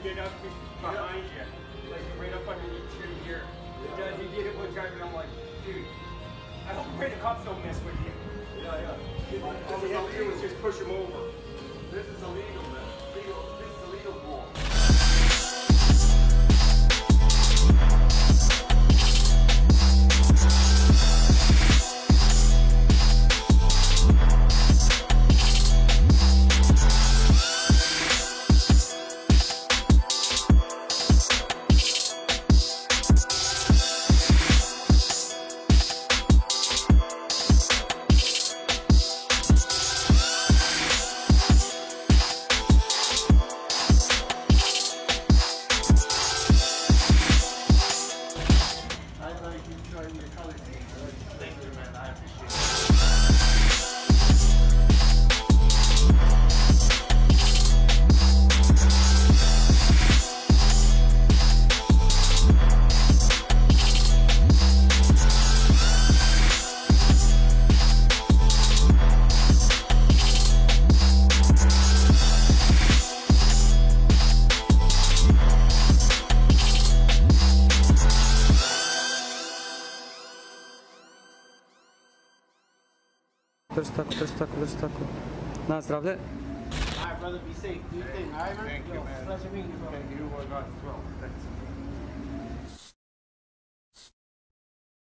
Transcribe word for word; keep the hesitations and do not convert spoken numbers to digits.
get up behind you, like right up underneath you here. He does. He did it one time, and I'm like, dude, I hope pray the cops don't mess with you. Yeah, yeah. All they have to do is just push him over. This is illegal, man. Legal. This is illegal ball. Drž tako, drž tako, drž tako. Na zdravlje. Alright, brother, be safe. Do your thing, alright, man? Thank you, Yo, man. pleasure meeting you, bro. Thank you. Oh, God, well, thanks.